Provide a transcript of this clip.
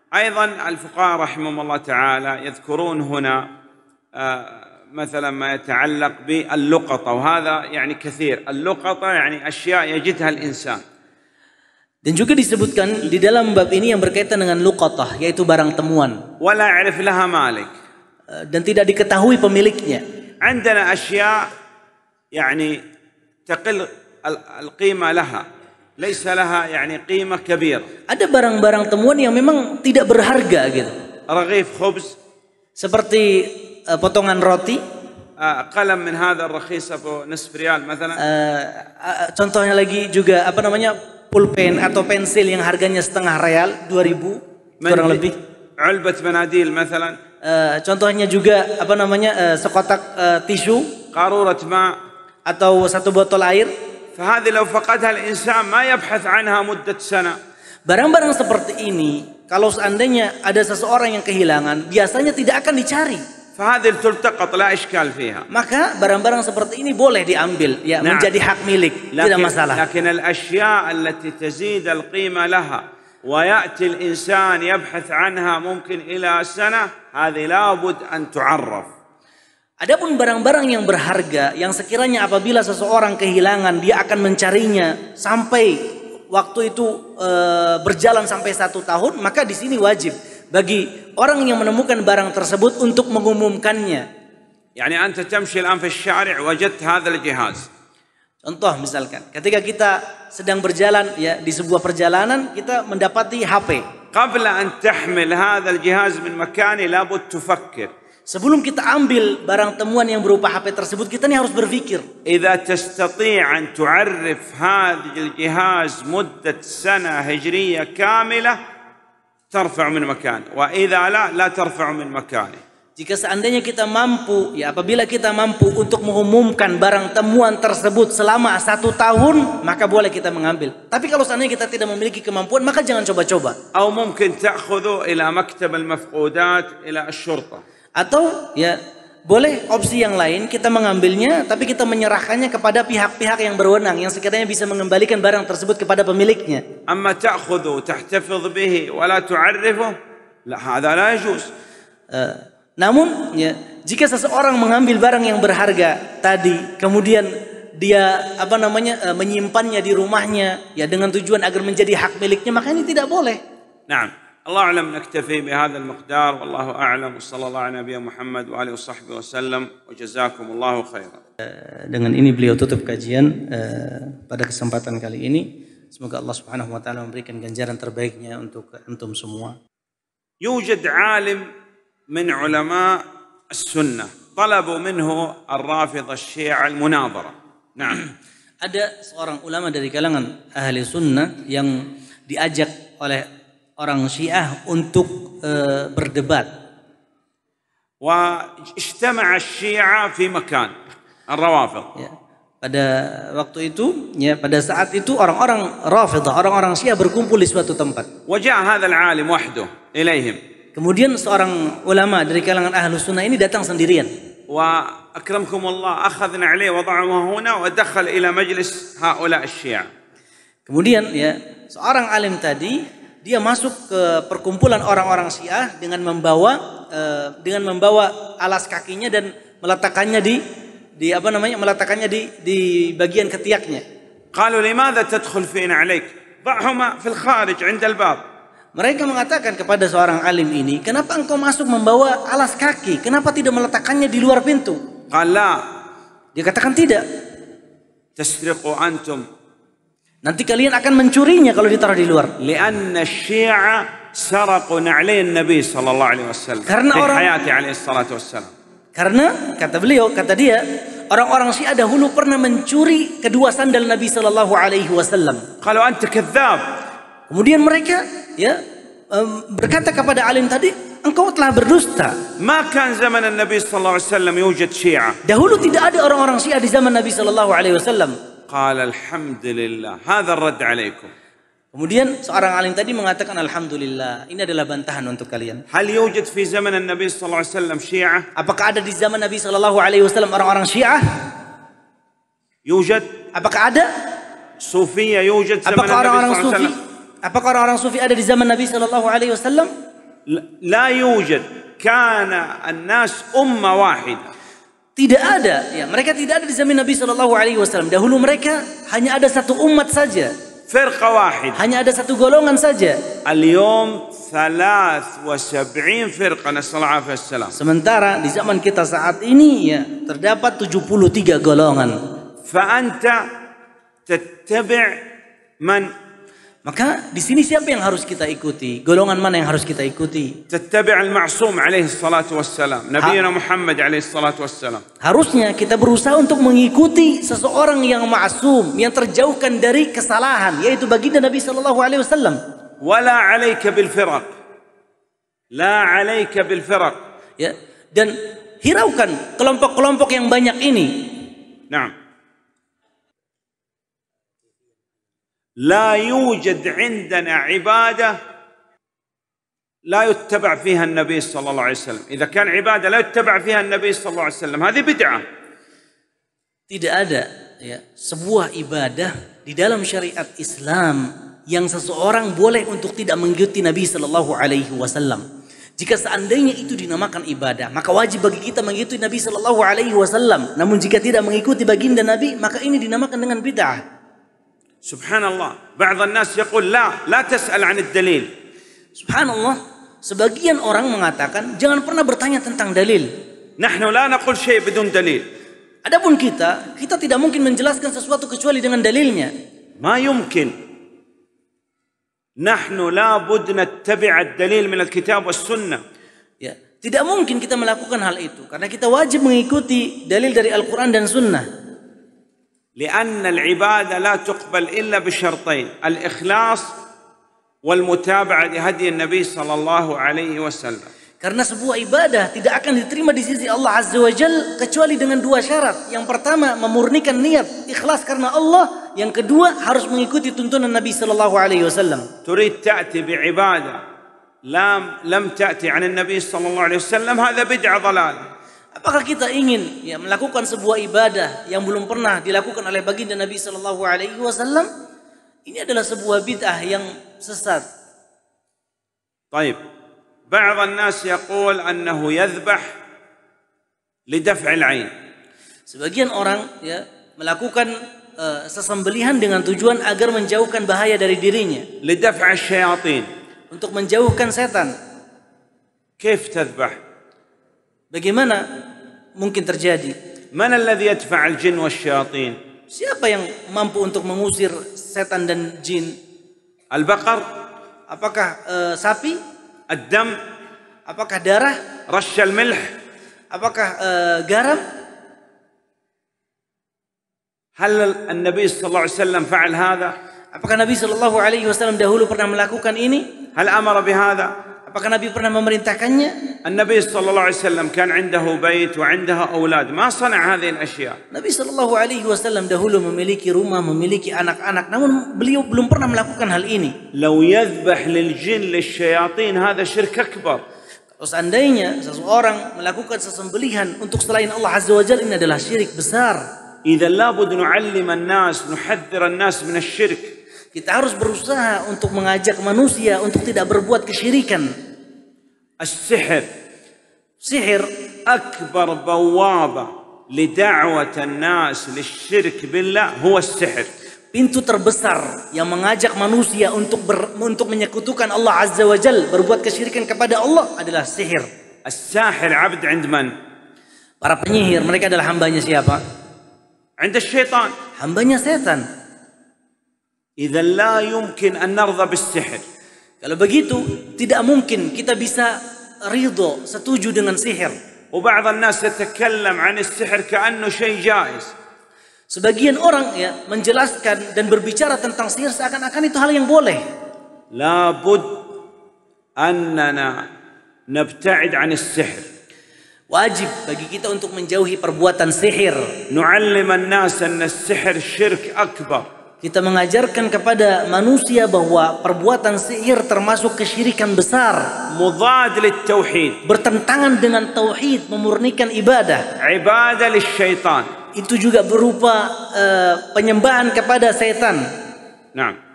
أيضا الفقهاء رحمهم الله تعالى يذكرون هنا مثلا ما يتعلق باللقطة، وهذا يعني كثير. اللقطة يعني أشياء يجدها الإنسان. Dan juga disebutkan di dalam bab ini yang berkaitan dengan luqatah, yaitu barang temuan. ولا يعرف لها مالك. Dan tidak diketahui pemiliknya. عندنا أشياء يعني تقل القيمة لها، ليس لها يعني قيمة كبيرة. Ada barang-barang temuan yang memang tidak berharga gitu. رغيف خبز. Seperti potongan roti. قلم من هذا الرخيص أبو نصف ريال مثلا. Contohnya lagi juga apa namanya, pulpen atau pensil yang harganya setengah real, 2.000 kurang lebih. علبة مناديل مثلا. Contohnya juga apa namanya, sekotak tisu. قارورة ماء. Atau satu botol air. فهذه لو فقدها الإنسان ما يبحث عنها مدة سنة. Barang-barang seperti ini, kalau seandainya ada seseorang yang kehilangan, biasanya tidak akan dicari. فهذه تلتقط لا إشكال فيها. Maka barang-barang seperti ini boleh diambil, ya, menjadi hak milik, tidak masalah. لكن الأشياء التي تزيد القيمة لها ويأتي الإنسان يبحث عنها ممكن إلى سنة، هذه لابد أن تعرف. Adapun barang-barang yang berharga, yang sekiranya apabila seseorang kehilangan, dia akan mencarinya sampai waktu itu berjalan sampai 1 tahun, maka di sini wajib bagi orang yang menemukan barang tersebut untuk mengumumkannya. يعني أنت تمشي الآن في الشارع وجدت هذا الجهاز. Contoh misalkan, ketika kita sedang berjalan, ya, di sebuah perjalanan kita mendapati HP. قبل أن تحمل هذا الجهاز من مكانه لابد تفكر. Sebelum kita ambil barang temuan yang berupa HP tersebut, kita nih harus berpikir. إذا تستطيع أن تعرف هذا الجهاز مدة سنة هجرية كاملة ترفع من مكانه، وإذا لا ترفع من مكانه. Jika seandainya kita mampu, ya, apabila kita mampu untuk mengumumkan barang temuan tersebut selama 1 tahun, maka boleh kita mengambil. Tapi kalau seandainya kita tidak memiliki kemampuan, maka jangan coba-coba. أو ممكن تأخذه إلى مكتب المفقودات إلى الشرطة. Atau ya boleh opsi yang lain, kita mengambilnya tapi kita menyerahkannya kepada pihak-pihak yang berwenang yang sekiranya bisa mengembalikan barang tersebut kepada pemiliknya. أما تأخذه تحتفظ به ولا تعرفه، لا هذا لا يجوز. Namun ya, jika seseorang mengambil barang yang berharga tadi, kemudian dia apa namanya, menyimpannya di rumahnya, ya, dengan tujuan agar menjadi hak miliknya, maka ini tidak boleh. نعم. الله أعلم، نكتفي بهذا المقدار، والله أعلم، وصلى الله على نبينا محمد وآله وصحبه وسلم، وجزاكم الله خيرا. Dengan ini beliau tutup kajian pada kesempatan kali ini. Semoga Allah Subhanahu wa taala memberikan ganjaran terbaiknya untuk antum semua. يوجد عالم من علماء السنة طلبوا منه الرافضة الشيعة المناظرة. نعم. Ada seorang ulama dari kalangan ahli sunnah yang diajak oleh orang Syiah untuk berdebat. واجتمع الشيعة في مكان الروافض. Ya, pada waktu itu, ya, pada saat itu orang-orang Rafidah, orang-orang Syiah berkumpul di suatu tempat. وجاء هذا العالم وحده إليهم. Kemudian seorang ulama dari kalangan ahlu sunnah ini datang sendirian. وأكرمكم الله أخذنا عليه وضعه هنا ودخل إلى مجلس هؤلاء الشيعة. Kemudian ya, seorang alim tadi dia masuk ke perkumpulan orang-orang Syiah dengan membawa alas kakinya dan meletakkannya di apa namanya, meletakkannya di bagian ketiaknya. قالوا لماذا تدخل فينا عليك؟ ضعهما في الخارج عند الباب. Mereka mengatakan kepada seorang alim ini, kenapa engkau masuk membawa alas kaki? Kenapa tidak meletakkannya di luar pintu? قال لا. Dia katakan tidak. تسرقوا أنتم. Nanti kalian akan mencurinya kalau ditaruh di luar. لأن الشيعة سرقوا نعلي النبي صلى الله عليه وسلم في حياته عليه الصلاة والسلام. Karena kata dia, orang-orang Syiah dahulu pernah mencuri kedua sandal Nabi sallallahu alaihi wasallam. قالوا أنت كذاب. Kemudian mereka ya berkata kepada alim tadi, engkau telah berdusta. ما كان زمن النبي صلى الله عليه وسلم يوجد شيعة. Dahulu tidak ada orang-orang Syiah di zaman Nabi sallallahu alaihi wasallam. قال الحمد لله هذا الرد عليكم. Kemudian seorang alim tadi mengatakan, alhamdulillah, ini adalah bantahan untuk kalian. هل يوجد في زمن النبي صلى الله عليه وسلم شيعة؟ Apakah ada di zaman Nabi sallallahu alaihi wasallam orang-orang Syiah? يوجد. Apakah ada? صوفية يوجد زمن Apakah النبي orang-orang صلى الله عليه sufi? وسلم؟ Apakah orang-orang sufi ada di zaman Nabi sallallahu alaihi wasallam? لا يوجد كان الناس أمة واحدة. Tidak ada, ya, mereka tidak ada di zaman Nabi SAW. Dahulu mereka hanya ada satu umat saja. فرقة واحدة. Hanya ada satu golongan saja. اليوم 73 فرقة نسأل الله العافية والسلام. Sementara di zaman kita saat ini ya terdapat 73 golongan. فأنت تتبع من؟ Maka di sini siapa yang harus kita ikuti? Golongan mana yang harus kita ikuti? تتبع المعصوم عليه الصلاة والسلام نبينا محمد عليه الصلاة والسلام. Harusnya kita berusaha untuk mengikuti seseorang yang ma'sum, yang terjauhkan dari kesalahan, yaitu baginda Nabi SAW. ولا عليك بالفرق. لا عليك بالفرق. Ya, dan hiraukan kelompok-kelompok yang banyak ini. نعم. لا يوجد عندنا عبادة لا يتبع فيها النبي صلى الله عليه وسلم. إذا كان عبادة لا يتبع فيها النبي صلى الله عليه وسلم هذه بدعة. Tidak ada ya sebuah ibadah di dalam syariat Islam yang seseorang boleh untuk tidak mengikuti Nabi Sallallahu Alaihi Wasallam. Jika seandainya itu dinamakan ibadah, maka wajib bagi kita mengikuti Nabi Sallallahu Alaihi Wasallam. Namun jika tidak mengikuti baginda Nabi, maka ini dinamakan dengan bid'ah. Subhanallah, بعض الناس يقول لا تسأل عن الدليل. Subhanallah, sebagian orang mengatakan jangan pernah bertanya tentang dalil. نحن لا نقول شيء بدون دليل. Adapun kita tidak mungkin menjelaskan sesuatu kecuali dengan dalilnya. ما يمكن. نحن لابد نتبع الدليل من الكتاب والسنة. Ya, tidak mungkin kita melakukan hal itu karena kita wajib mengikuti dalil dari Al-Quran dan Sunnah. لأن العبادة لا تقبل إلا بشرطين: الإخلاص والمتابعة لهدي النبي صلى الله عليه وسلم. Karena sebuah ibadah tidak akan diterima di sisi Allah Azza wa Jalla kecuali dengan dua syarat. Yang pertama, memurnikan niat, ikhlas karena Allah. Yang kedua, harus mengikuti tuntunan Nabi sallallahu alaihi wasallam. تريد تأتي بعبادة لم تأتي عن النبي صلى الله عليه وسلم هذا بدعة ضلالة. Apakah kita ingin ya melakukan sebuah ibadah yang belum pernah dilakukan oleh baginda Nabi sallallahu alaihi wasallam? Ini adalah sebuah bid'ah yang sesat. طيب, بعض الناس يقول أنه يذبح لدفع العين. Sebagian orang ya melakukan sesembelihan dengan tujuan agar menjauhkan bahaya dari dirinya. لدفع الشياطين. Untuk menjauhkan setan. كيف تذبح؟ Bagaimana mungkin terjadi? من الذي يدفع الجن والشياطين؟ Siapa yang mampu untuk mengusir setan dan jin? البقر. Apakah sapi? الدم. Apakah darah? رش الملح. Apakah garam? هل النبي صلى الله عليه وسلم فعل هذا؟ Apakah Nabi sallallahu alaihi wasallam dahulu pernah melakukan ini? هل أمر بهذا؟ Apakah Nabi pernah memerintahkannya? النبي صلى الله عليه وسلم كان عنده بيت وعنده أولاد ما صنع هذه الأشياء. Nabi sallallahu alaihi wasallam dahulu memiliki rumah, memiliki anak-anak, namun beliau belum pernah melakukan hal ini. لو يذبح للجن للشياطين هذا شرك أكبر. Seandainya seseorang melakukan sesembelihan untuk selain Allah Azza wa Jalla, ini adalah syirik besar. إذا لابد نعلم الناس نحذر الناس من الشرك. Kita harus berusaha untuk mengajak manusia untuk tidak berbuat kesyirikan. السحر. Sihir أكبر بوابة لدعوة الناس للشرك بالله هو السحر. Pintu terbesar yang mengajak manusia untuk menyekutukan Allah Azza wa Jalla, berbuat kesyirikan kepada Allah adalah sihir. الساحر عبد عند من؟ Para penyihir mereka adalah hambanya siapa? عند الشيطان. Hambanya setan. إذا لا يمكن أن نرضى بالسحر. Kalau begitu tidak mungkin kita bisa ridho, setuju dengan sihir. وبعض الناس يتكلم عن السحر كأنه شيء جائز. Sebagian orang ya menjelaskan dan berbicara tentang sihir seakan-akan itu hal yang boleh. لابد أننا نبتعد عن السحر. Wajib bagi kita untuk menjauhi perbuatan sihir. نعلم الناس أن السحر شرك أكبر. Kita mengajarkan kepada manusia bahwa perbuatan sihir termasuk kesyirikan besar. مضاد للتوحيد. Bertentangan dengan tauhid, memurnikan ibadah. عبادة للشيطان. Itu juga berupa penyembahan kepada setan. نعم.